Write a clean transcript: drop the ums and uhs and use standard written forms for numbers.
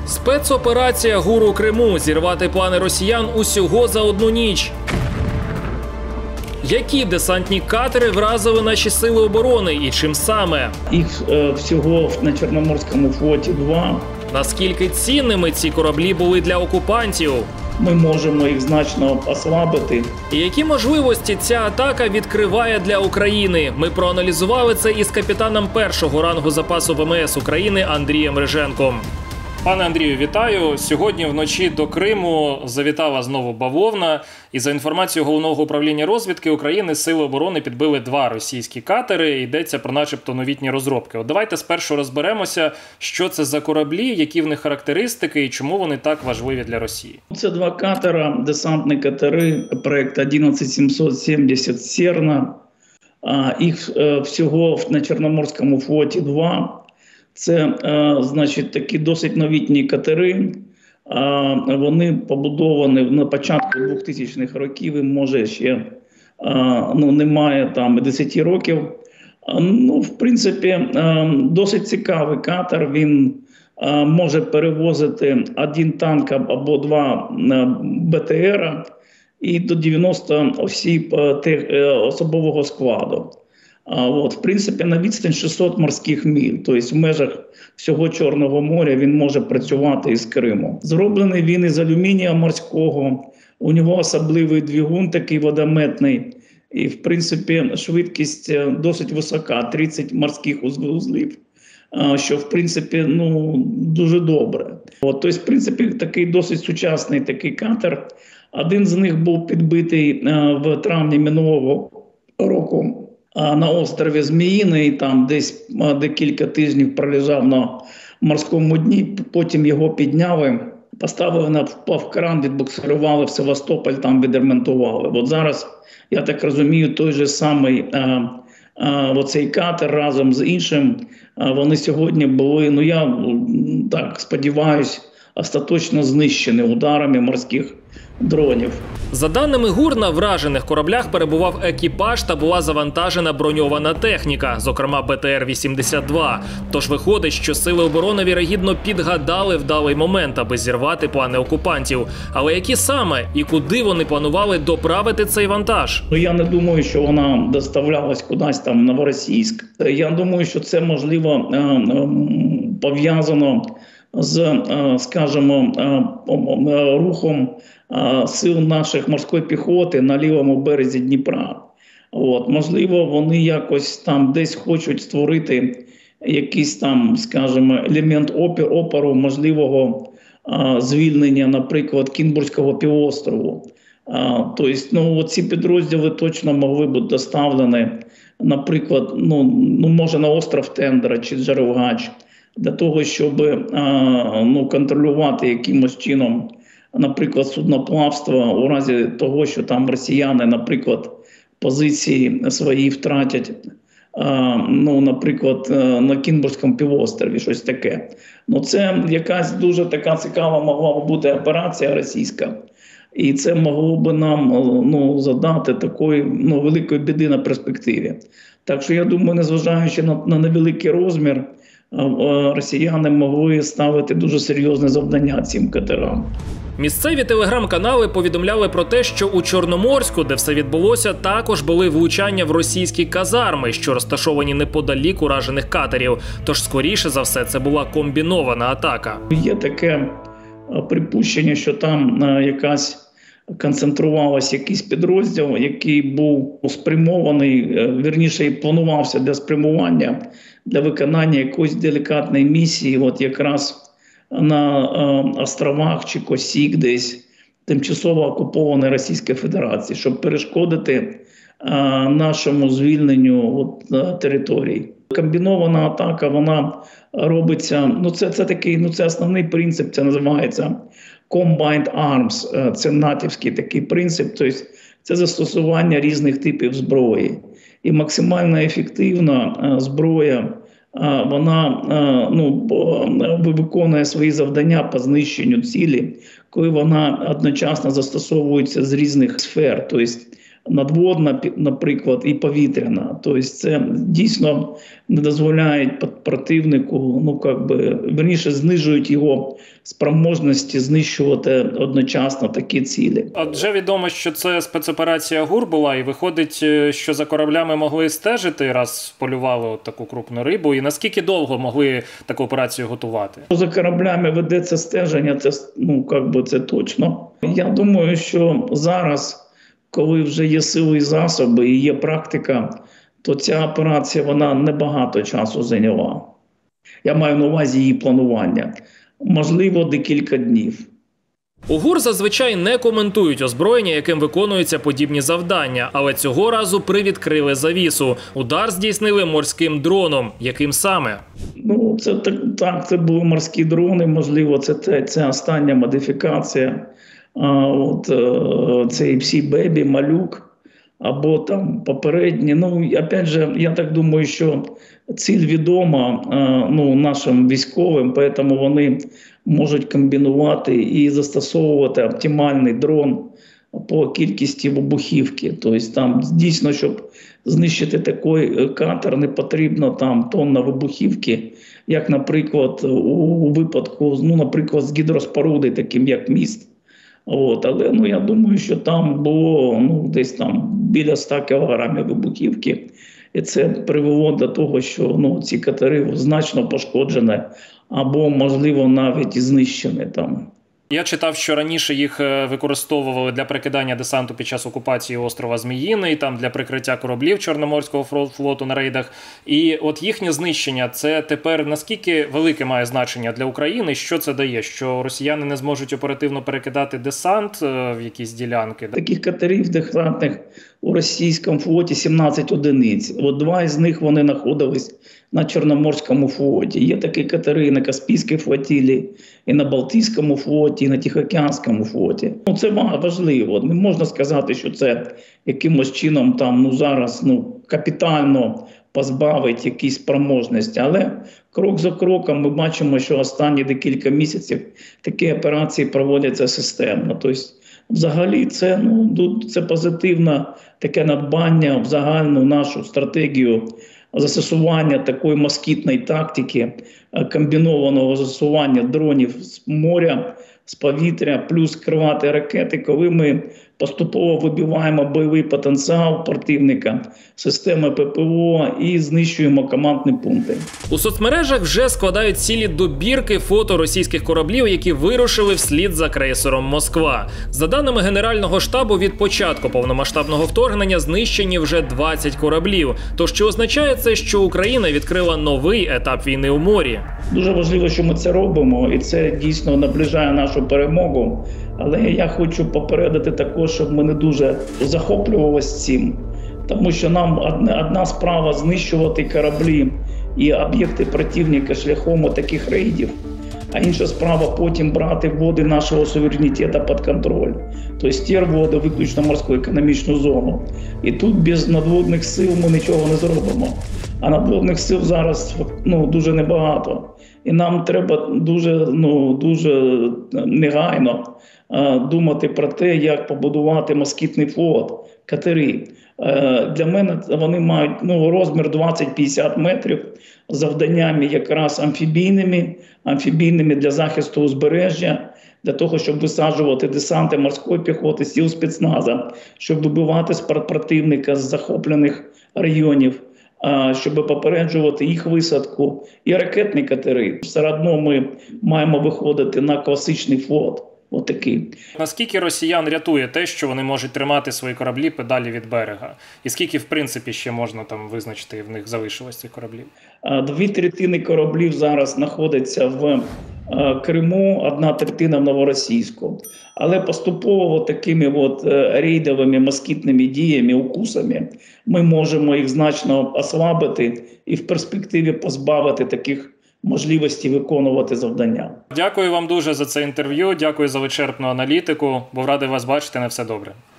Спецоперація ГУР у Криму. Зірвати плани росіян усього за одну ніч. Які десантні катери вразили наші сили оборони і чим саме? Їх всього на Чорноморському флоті 2. Наскільки цінними ці кораблі були для окупантів? Ми можемо їх значно ослабити. І які можливості ця атака відкриває для України? Ми проаналізували це із капітаном першого рангу запасу ВМС України Андрієм Риженком. Пане Андрію, вітаю. Сьогодні вночі до Криму завітала знову бавовна. І за інформацією Головного управління розвідки України, Сили оборони підбили 2 російські катери. Йдеться про начебто новітні розробки. От давайте спершу розберемося, що це за кораблі, які в них характеристики і чому вони так важливі для Росії. Це 2 катера, десантні катери, проект 11770 «Серна». Їх всього на Чорноморському флоті 2. Це, значить, такі досить новітні катери. Вони побудовані на початку 2000-х років, може ще немає там 10 років. В принципі, досить цікавий катер. Він може перевозити 1 танк або 2 БТР і до 90 осіб особового складу. В принципі, на відстань 600 морських миль, тобто в межах всього Чорного моря він може працювати із Криму. Зроблений він із алюмінія морського, у нього особливий двигун такий водометний, і, в принципі, швидкість досить висока, 30 морських вузлів, що, в принципі, дуже добре. Тобто, в принципі, такий досить сучасний такий катер. Один з них був підбитий в травні минулого року на острові Зміїний, там десь декілька тижнів пролежав на морському дні, потім його підняли, поставили на плавкран, відбуксирували в Севастополь, там відремонтували. От зараз, я так розумію, той же самий оцей катер разом з іншим, вони сьогодні були, я так сподіваюся, остаточно знищені ударами морських дронів. За даними ГУР, на вражених кораблях перебував екіпаж та була завантажена броньована техніка, зокрема БТР-82. Тож виходить, що сили оборони вірогідно підгадали вдалий момент, аби зірвати плани окупантів. Але які саме і куди вони планували доправити цей вантаж? Я не думаю, що вона доставлялась кудись там в Новоросійськ. Я думаю, що це, можливо, пов'язано з, скажімо, рухом сил наших морської піхоти на лівому березі Дніпра. Можливо, вони якось там десь хочуть створити якийсь там, скажімо, елемент опору можливого звільнення, наприклад, Кінбурзького півострову. Тобто, ці підрозділи точно могли бути доставлені, наприклад, може на остров Тендра чи Джерелгач, для того, щоб контролювати якимось чином, наприклад, судноплавство у разі того, що там росіяни, наприклад, позиції свої втратять, наприклад, на Кінбурзькому півострові, щось таке. Це якась дуже така цікава могла б бути операція російська. І це могло б нам задати такої великої біди на перспективі. Так що, я думаю, незважаючи на невеликий розмір, росіяни могли ставити дуже серйозне завдання цим катерам. Місцеві телеграм-канали повідомляли про те, що у Чорноморську, де все відбулося, також були влучання в російські казарми, що розташовані неподалік уражених катерів. Тож, скоріше за все, це була комбінована атака. Є таке припущення, що там концентрувався якийсь підрозділ, який був спрямований, вірніше, планувався для спрямування, для виконання якоїсь делікатної місії, якраз на островах чи Косік десь, тимчасово окупованої Російської Федерації, щоб перешкодити нашому звільненню територій. Комбінована атака, вона робиться, це основний принцип, це називається Combined Arms, це натівський такий принцип, тобто це застосування різних типів зброї. І максимально ефективна зброя, вона виконує свої завдання по знищенню цілі, коли вона одночасно застосовується з різних сфер. Тобто надводна, наприклад, і повітряна. Тобто це дійсно не дозволяє противнику, верніше знижують його спроможності знищувати одночасно такі цілі. Адже відомо, що це спецоперація ГУР була, і виходить, що за кораблями могли стежити, раз полювали таку крупну рибу, і наскільки довго могли таку операцію готувати? За кораблями ведеться стеження, це точно. Я думаю, що зараз, коли вже є сили і засоби і є практика, то ця операція, вона небагато часу зайняла. Я маю на увазі її планування. Можливо, декілька днів. У ГУР зазвичай не коментують озброєння, яким виконуються подібні завдання, але цього разу привідкрили завісу. Удар здійснили морським дроном. Яким саме? Це були морські дрони, можливо, це остання модифікація. Цей Sea-Baby, Малюк, або там попередні. Опять же, я так думаю, що ціль відома нашим військовим, тому вони можуть комбінувати і застосовувати оптимальний дрон по кількості вибухівки. Тобто там дійсно, щоб знищити такий катер, не потрібно там тонна вибухівки, як, наприклад, у випадку, наприклад, з гідроспоруди, таким як міст. Але я думаю, що там було десь там біля 100 кілограмів вибухівки. І це привело до того, що ці катери значно пошкоджені або, можливо, навіть і знищені там. Я читав, що раніше їх використовували для прикидання десанту під час окупації острова Зміїний, там для прикриття кораблів Чорноморського флоту на рейдах. І от їхнє знищення, це тепер наскільки велике має значення для України? Що це дає? Що росіяни не зможуть оперативно перекидати десант в якісь ділянки? Таких катерів десантних у російському флоті 17 одиниць. 2 із них вони знаходились на Чорноморському флоті. Є такі катери на Каспійській флотилі, і на Балтійському флоті, і на Тихоокеанському флоті. Це важливо. Не можна сказати, що це якимось чином там зараз капітально позбавить якісь спроможності. Але крок за кроком ми бачимо, що останні декілька місяців такі операції проводяться системно. Тобто, взагалі, це позитивне таке надбання в загальну нашу стратегію застосування такої москітної тактики, комбінованого застосування дронів з моря, з повітря, плюс керувати ракети, коли ми поступово вибиваємо бойовий потенціал противника, системи ППО і знищуємо командні пункти. У соцмережах вже складають цілі добірки фото російських кораблів, які вирушили вслід за крейсером «Москва». За даними Генерального штабу, від початку повномасштабного вторгнення знищені вже 20 кораблів. То що означає це, що Україна відкрила новий етап війни у морі? Дуже важливо, що ми це робимо, і це дійсно наближає нашу перемогу. Але я хочу попередити також, щоб ми не дуже захоплювалися цим. Тому що нам одна справа знищувати кораблі і об'єкти противника шляхом таких рейдів, а інша справа потім брати води нашого суверенітету під контроль. Тобто ті води виключно морську економічну зону. І тут без надводних сил ми нічого не зробимо. А надводних сил зараз дуже небагато. І нам треба дуже негайно думати про те, як побудувати москітний флот, катери. Для мене вони мають розмір 20-50 метрів, з завданнями якраз амфібійними для захисту узбережжя, для того, щоб висаджувати десанти морської піхоти, сил спецназа, щоб вибивати противника з захоплених районів, щоб попереджувати їх висадку, і ракетні катери. Все одно ми маємо виходити на класичний флот. Отакий. Наскільки росіян рятує те, що вони можуть тримати свої кораблі подалі від берега? І скільки, в принципі, ще можна там визначити, в них залишилось цих кораблів? 2/3 кораблів зараз знаходиться в Криму, 1/3 в Новоросійську. Але поступово такими рейдовими москітними діями, укусами, ми можемо їх значно ослабити і в перспективі позбавити таких можливості виконувати завдання. Дякую вам дуже за це інтерв'ю, дякую за вичерпну аналітику. Був радий вас бачити. На все добре.